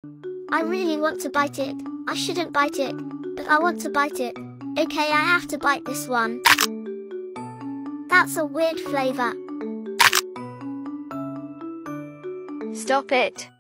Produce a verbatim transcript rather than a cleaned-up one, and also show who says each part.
Speaker 1: I really want to bite it. I shouldn't bite it, but I want to bite it. Okay, I have to bite this one. That's a weird flavor.
Speaker 2: Stop it.